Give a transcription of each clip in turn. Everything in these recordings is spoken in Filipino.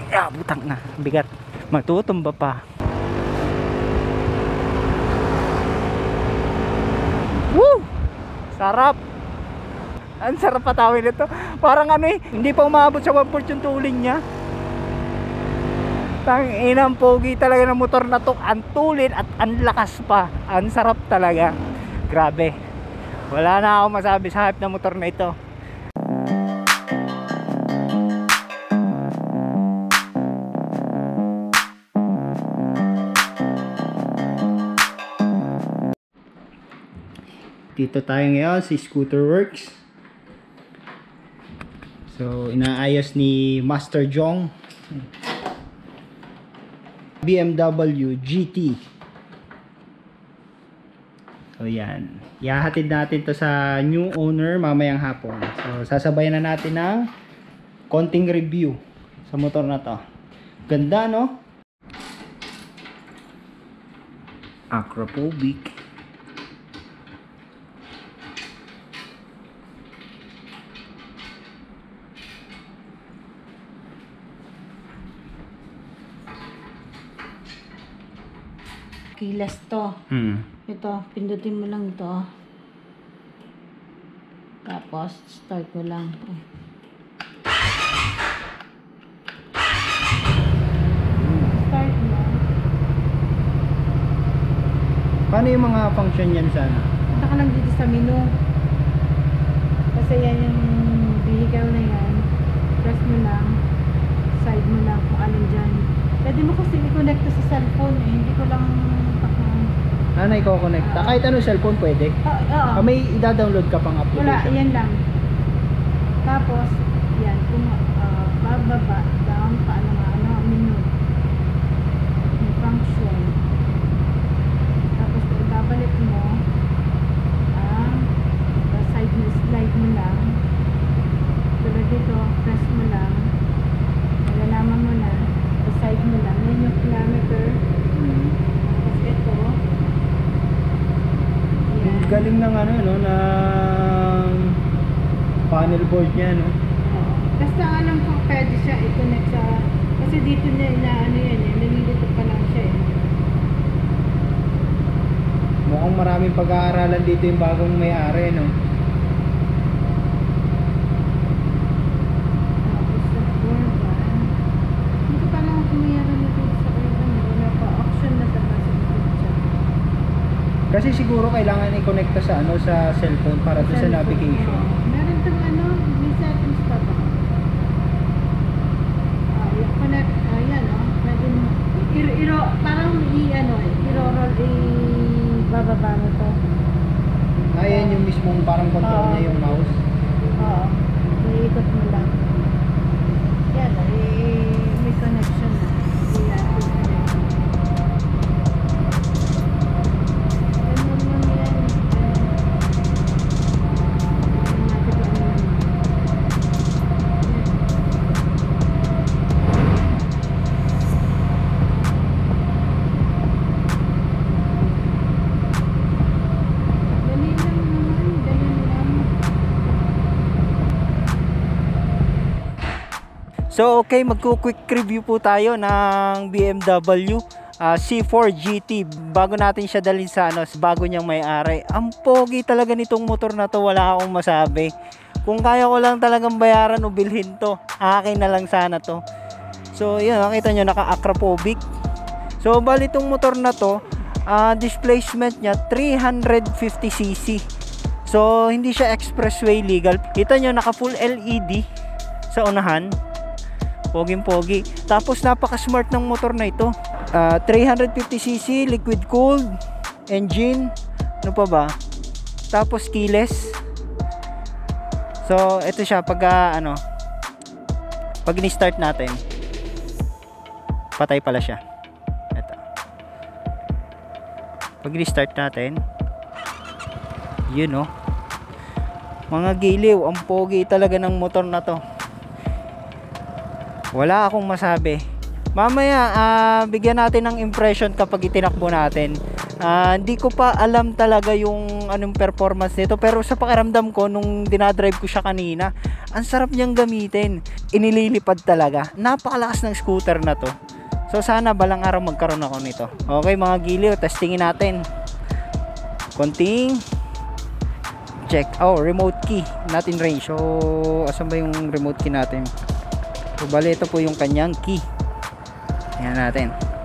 Butang na, bigat. Matutumba pa. Woo! Sarap. Ang sarap patawin nito. Parang ano eh, hindi pa umabot sa 1/4 yung tuling niya. Tanginang pogi talaga ng motor na to. Ang tulin at ang lakas pa. Ang sarap talaga. Grabe. Wala na ako masabi sa hype na motor na ito. Dito tayo ngayon si Scooter Works. So inaayos ni Master Jong BMW GT. So yan, ihahatid natin to sa new owner mamayang hapon. So sasabayan na natin ng konting review sa motor na to. Ganda no? Acrophobic. Keyless to. Ito, pindutin mo lang ito. Tapos, start mo lang. Start mo. Paano yung mga function yan sana? Punta ka lang dito sa menu. Kasi yan yung vehicle na yan. Press mo lang. Side mo lang kung alin dyan. Pwede mo kasi i-connect to sa cellphone eh. Hindi ko lang Ano i-connecta? Kahit ano cellphone pwede? Oo. May i-download ka pang application? Wala, yan lang. Tapos, yan. Kung bababa, down, paano nga, menu. Yung function. Tapos, kung babalik mo, slide mo lang. Tulad dito, press mo lang. Malalaman mo na. Side mo lang. Yan yung kilometer. Tapos ito. Yan. Galing ng ano, no? Ng panel board niya, no? Basta alam ko pwede siya i-connect sa... Kasi dito na ano yan eh. Nalilito pa lang siya eh. Mukhang maraming pag-aaralan dito yung bagong may-ari, no? Kasi siguro kailangan i-connecta sa ano sa cellphone para doon sa navigation. Meron tong ano, may settings pa ba? Yung connect, ayan pwede mo, parang i-roll, bababa mo to. Ayan yung mismong parang control niya yung mouse. Oo, iikot mo lang. Yan, may connection na. So okay, magku-quick review po tayo ng BMW C4 GT bago natin siya dalhin sa bago niyang may-ari. Ang pogi talaga nitong motor na to, wala akong masabi. Kung kaya ko lang talagang bayaran o bilhin to, akin na lang sana to. So yun, nakita nyo, naka-acrophobic. So bali itong motor na to, displacement niya 350cc. So hindi siya expressway legal. Kita nyo, naka full LED sa unahan. Poging-pogi. Tapos napaka-smart ng motor na ito. 350cc, liquid cooled engine. Ano pa ba? Tapos keyless. So ito siya pag pag ni-start natin. Patay pala siya. Ito. Pag ni-start natin, yun mga giliw, ang pogi talaga ng motor na to. Wala akong masabi. Mamaya bigyan natin ng impression kapag itinakbo natin. Hindi ko pa alam talaga yung anong performance nito, pero sa pakiramdam ko nung dinadrive ko siya kanina, ang sarap niyang gamitin. Inililipad talaga. Napakalakas ng scooter na to. So sana balang araw magkaroon ako nito. Okay mga giliw, testingin natin. Konting check. Oh, remote key, not in range. So asan ba yung remote key natin? So bali, ito po yung kanyang key. Ayan natin.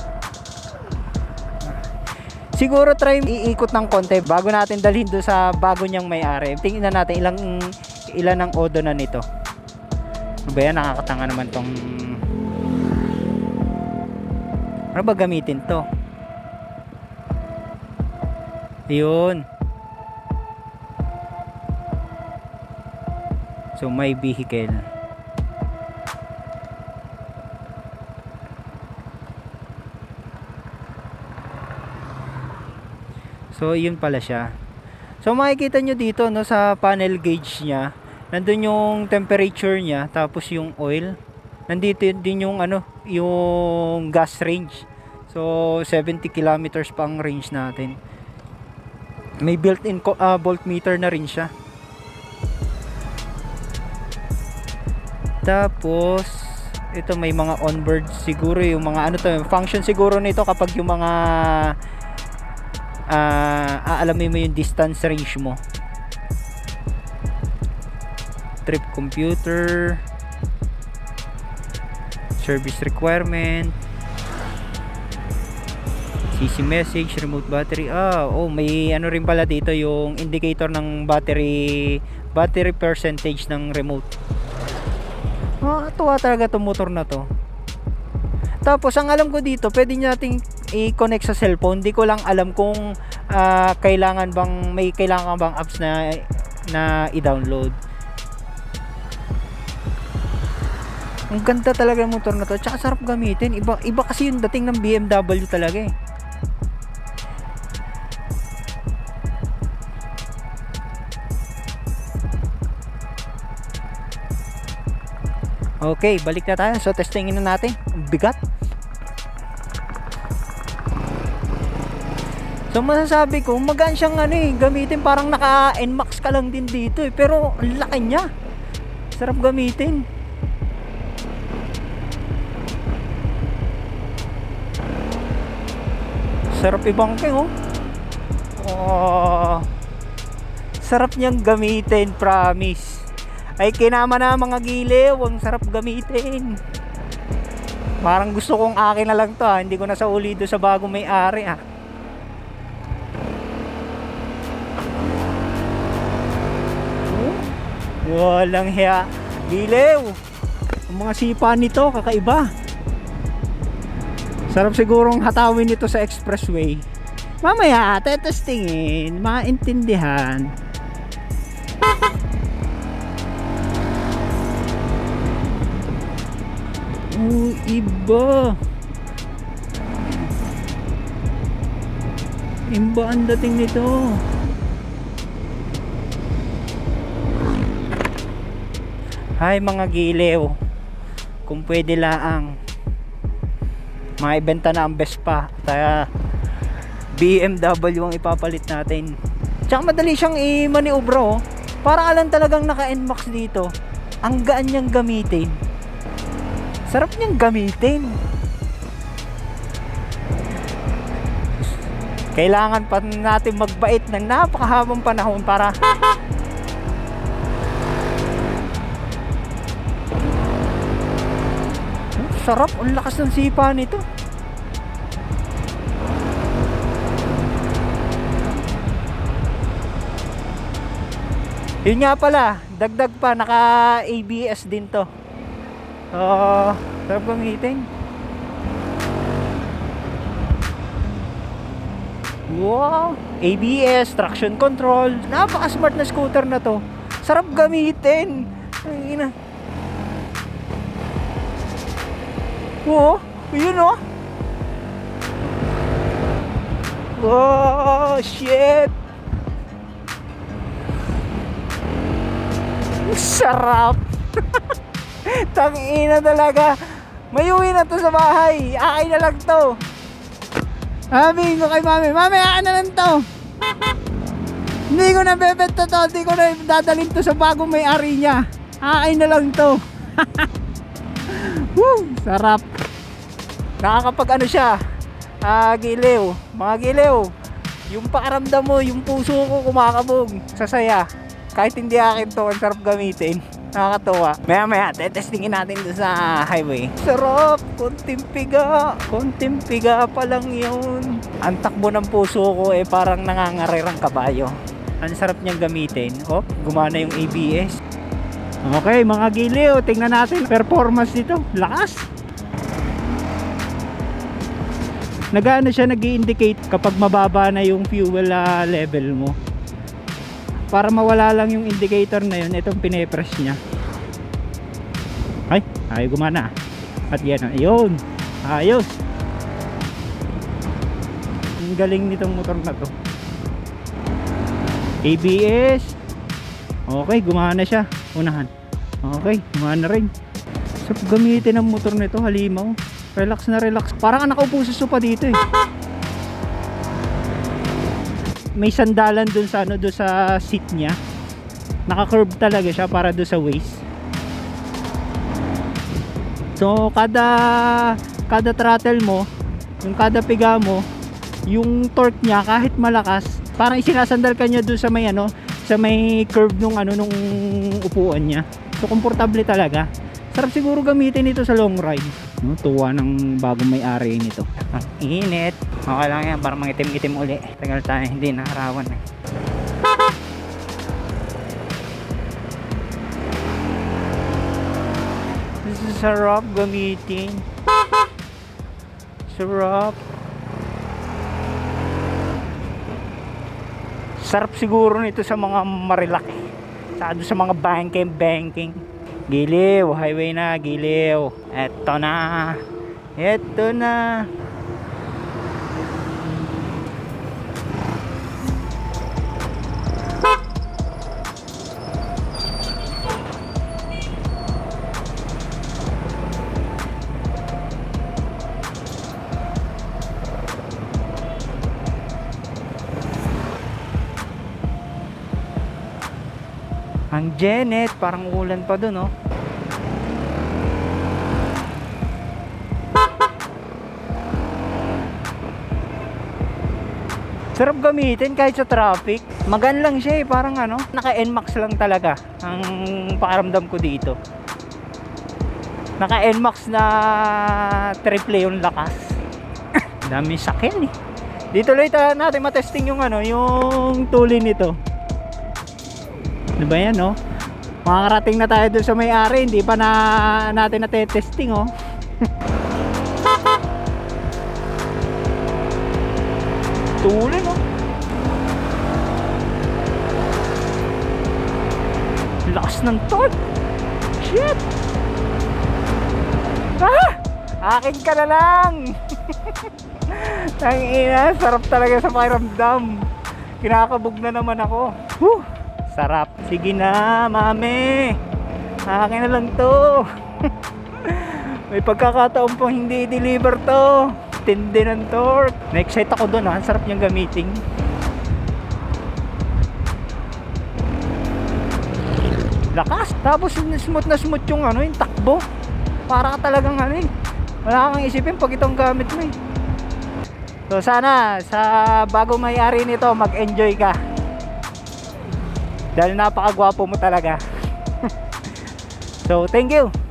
Siguro try iikot ng konti bago natin dalhin doon sa bago niyang may-ari. Tingnan natin ilan ang odo na nito. Ano ba yan? Nakakatanga naman tong... Ano ba gamitin to? Ayun. So may vehicle. So yun pala siya. So makikita nyo dito no, sa panel gauge nya, nandun yung temperature nya, tapos yung oil. Nandito din yung ano, yung gas range. So 70 kilometers pa ang range natin. May built-in voltmeter na rin siya. Tapos ito may mga onboard siguro, yung mga ano to, function siguro nito kapag yung mga aalamin mo yung distance range mo. Trip computer, service requirement, CC message, remote battery. May ano rin pala dito, yung indicator ng battery percentage ng remote. Tuwa talaga itong motor na to. Tapos ang alam ko dito, pwede nating i-connect sa cellphone. Hindi ko lang alam kung kailangan bang apps na i-download. Ang ganda talaga ng motor na to. Tsaka sarap gamitin. Iba kasi yung dating ng BMW talaga eh. Okay, balik na tayo. So testingin na natin. Bigat. So masasabi ko, magaan siyang gamitin, parang naka NMAX ka lang din dito eh. Pero ang laki niya. Sarap gamitin. Sarap ibangking oh. Sarap niyang gamitin, promise. Ay kinama na mga giliw, ang sarap gamitin. Parang gusto kong akin na lang to hindi ko na sa uli doon sa bagong may-ari Walang hiya. Giliw. Ang mga sipa nito, kakaiba. Sarap sigurong hatawin ito sa expressway. Mamaya, tetestingin, maintindihan. Iba. Iba ang dating nito. Hi mga giliw, kung pwede lang maibenta na ang Vespa, kaya BMW ang ipapalit natin. Tsaka madali siyang i-maniobra Para alam talagang naka NMAX dito. Ang gaan niyang gamitin. Sarap niyang gamitin. Kailangan pa natin magbait ng napakahabang panahon para sarap, ang lakas ng sipa nito. Yun nga pala, dagdag pa, naka ABS din to. Sarap gamitin. Wow, ABS, traction control. Napaka-smart na scooter na to. Sarap gamitin. Ay, ina. Oh, yun oh. Oh, shit. Sarap. Tangina talaga. May uwi na to sa bahay. Akin na lang to. Sabihin ko kay mami, mami, ano lang to? Hindi ko na bebenta to, hindi ko na dadalhin to sa bagong may-ari niya. Akin na lang to. Woo, sarap. Nakakapag ano siya, giliw, mga giliw. Yung pakiramdam mo, yung puso ko kumakabog sa saya. Kahit hindi akin to, ang sarap gamitin. Nakakatuwa. Maya testingin natin doon sa highway. Sarap, konting piga pa lang yun. Ang takbo ng puso ko parang nangangarirang kabayo. Ang sarap niyang gamitin. Oh, gumana yung ABS. Okay mga giliw, tingnan natin performance nito. Lakas. Nag-ano siya, nag-i-indicate kapag mababa na yung fuel level mo. Para mawala lang yung indicator na yun, itong pine-press niya. Ay, ayaw gumana. At yan, ayun. Ayos. Ang galing nitong motor na to. ABS. Okay, gumana siya. Unahan. Okay, gumana rin. So, gamitin ang motor nito, halimaw. Relax na relax. Parang nakaupo sa sopa dito eh. May sandalan dun sa ano, dun sa seat niya. Naka-curve talaga siya para dun sa waist. So kada throttle mo, yung kada piga mo, yung torque niya kahit malakas, parang isinasandal ka niya dun sa may ano, sa may curve nung ano nung upuan niya. So komportable talaga. Sarap siguro gamitin ito sa long ride. No, tuwa ng bagong may-ari nito. Ang init. Okay lang yan para mangitim-itim uli. Tagal tayo hindi nakarawan eh. This is sarap gamitin. Sarap. Sarap siguro nito sa mga marilaki. Sa mga banking. Giliw, highway na, giliw. Eto na. Eto na. Ang Janet, parang ulan pa dun, oh. Sarap gamitin kahit sa traffic. Magaan lang siya eh, parang ano, naka NMAX lang talaga ang pakiramdam ko dito. Naka NMAX na triple yung lakas. Dami sakyan eh. Dito ulit natin matesting yung ano, yung tuli nito. Ano ba yan, no? Makakarating na tayo doon sa may-ari, hindi pa natin natetesting, oh. Tuloy, no? Lakas ng torque. Shit! Akin ka na lang! Tangina, sarap talaga sa pakiramdam. Kinakabog na naman ako. Whew! Sarap. Sige na, mami. Akin na lang to. May pagkakataon pang hindi deliver to. Tindi ng torque. Na-excite ako doon, ha. Sarap niyang gamitin. Lakas. Tapos smooth na smooth yung ano, yung takbo. Para ka talagang ano eh. Wala kang isipin pag itong gamit mo eh. So sana sa bago may-ari nito mag-enjoy ka. Dahil napakagwapo mo talaga. So thank you.